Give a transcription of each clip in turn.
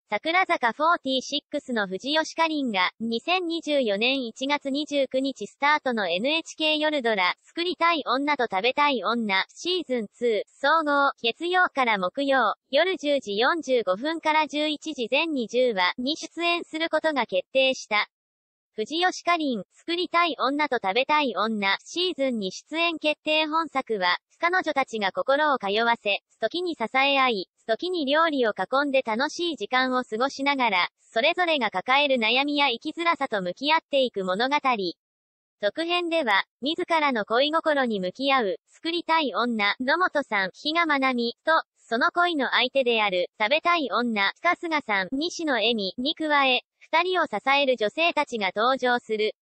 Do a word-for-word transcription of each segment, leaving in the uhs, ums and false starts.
桜坂フォーティーシックスの藤吉夏鈴が、にせんにじゅうよねんいちがつにじゅうくにちスタートの エヌエイチケー 夜ドラ、作りたい女と食べたい女、シーズンツー、総合、月曜から木曜、夜じゅうじよんじゅうごふんからじゅういちじ全にじゅうわに出演することが決定した。藤吉夏鈴、作りたい女と食べたい女、シーズンに出演決定。本作は、彼女たちが心を通わせ、時に支え合い、時に料理を囲んで楽しい時間を過ごしながら、それぞれが抱える悩みや生きづらさと向き合っていく物語。続編では、自らの恋心に向き合う、作りたい女、野本さん、比嘉愛未と、その恋の相手である、食べたい女、春日さん、西野恵美に加え、二人を支える女性たちが登場する。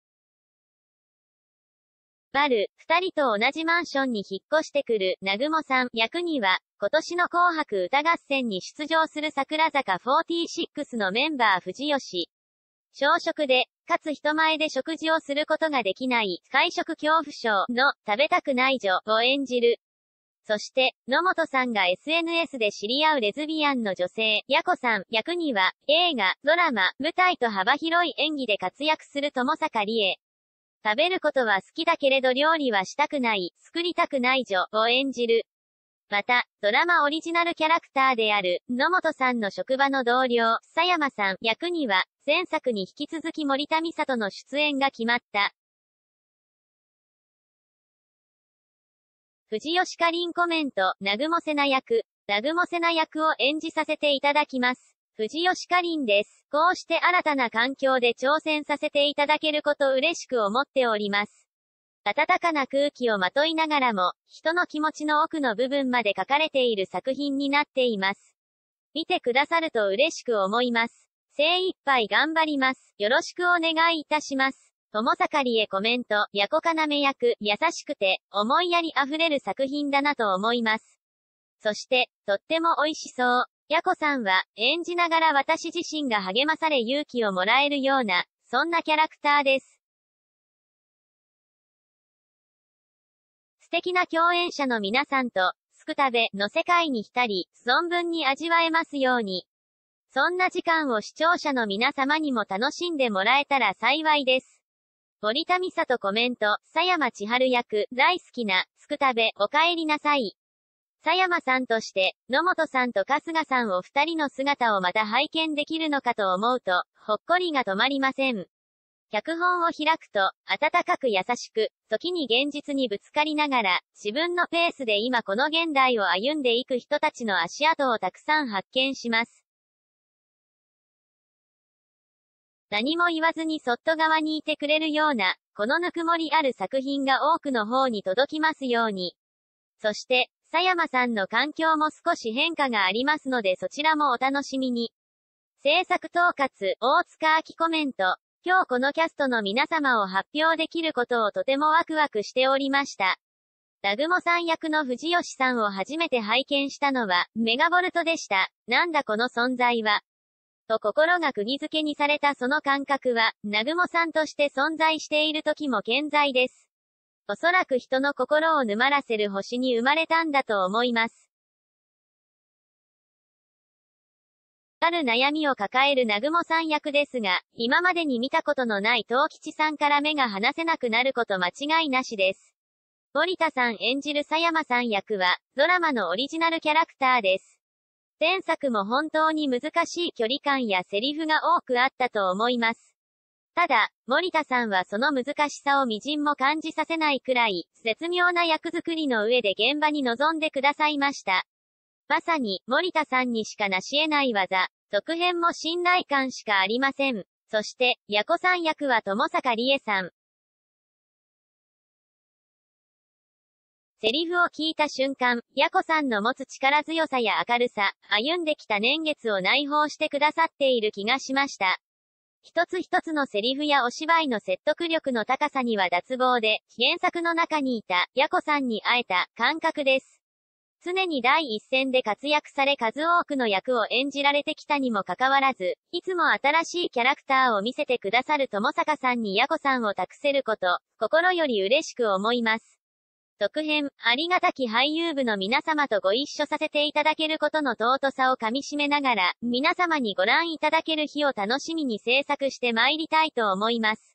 バル、二人と同じマンションに引っ越してくる、南雲さん役には、今年の紅白歌合戦に出場する桜坂フォーティーシックスのメンバー藤吉。小食で、かつ人前で食事をすることができない、会食恐怖症の、食べたくない女を演じる。そして、野本さんが エスエヌエス で知り合うレズビアンの女性、やこさん役には、映画、ドラマ、舞台と幅広い演技で活躍する友坂理恵。食べることは好きだけれど料理はしたくない、作りたくない女を演じる。また、ドラマオリジナルキャラクターである、野本さんの職場の同僚、佐山さん役には、前作に引き続き森田美里の出演が決まった。藤吉夏鈴コメント、南雲瀬名役、南雲瀬名役を演じさせていただきます。藤吉夏鈴です。こうして新たな環境で挑戦させていただけること嬉しく思っております。温かな空気をまといながらも、人の気持ちの奥の部分まで書かれている作品になっています。見てくださると嬉しく思います。精一杯頑張ります。よろしくお願いいたします。友坂理恵コメント、やこかなめ役、優しくて、思いやりあふれる作品だなと思います。そして、とっても美味しそう。やこさんは、演じながら私自身が励まされ勇気をもらえるような、そんなキャラクターです。素敵な共演者の皆さんと、すくたべの世界に浸り、存分に味わえますように。そんな時間を視聴者の皆様にも楽しんでもらえたら幸いです。森田美里コメント、佐山千春役、大好きな、すくたべ、お帰りなさい。佐山さんとして、野本さんと春日さんお二人の姿をまた拝見できるのかと思うと、ほっこりが止まりません。脚本を開くと、温かく優しく、時に現実にぶつかりながら、自分のペースで今この現代を歩んでいく人たちの足跡をたくさん発見します。何も言わずにそっと側にいてくれるような、このぬくもりある作品が多くの方に届きますように。そして、佐山さんの環境も少し変化がありますのでそちらもお楽しみに。制作統括、大塚明コメント。今日このキャストの皆様を発表できることをとてもワクワクしておりました。南雲さん役の藤吉さんを初めて拝見したのは、メガボルトでした。なんだこの存在は。と心が釘付けにされたその感覚は、南雲さんとして存在している時も健在です。おそらく人の心を沼らせる星に生まれたんだと思います。ある悩みを抱える南雲さん役ですが、今までに見たことのない東吉さんから目が離せなくなること間違いなしです。森田さん演じる佐山さん役は、ドラマのオリジナルキャラクターです。前作も本当に難しい距離感やセリフが多くあったと思います。ただ、森田さんはその難しさを微塵も感じさせないくらい、絶妙な役作りの上で現場に臨んでくださいました。まさに、森田さんにしか成し得ない技。続編も信頼感しかありません。そして、やこさん役は友坂理恵さん。セリフを聞いた瞬間、やこさんの持つ力強さや明るさ、歩んできた年月を内包してくださっている気がしました。一つ一つのセリフやお芝居の説得力の高さには脱帽で、原作の中にいた、やこさんに会えた、感覚です。常に第一線で活躍され数多くの役を演じられてきたにもかかわらず、いつも新しいキャラクターを見せてくださる友坂さんにやこさんを託せること、心より嬉しく思います。 続編、ありがたき俳優部の皆様とご一緒させていただけることの尊さをかみしめながら、皆様にご覧いただける日を楽しみに制作して参りたいと思います。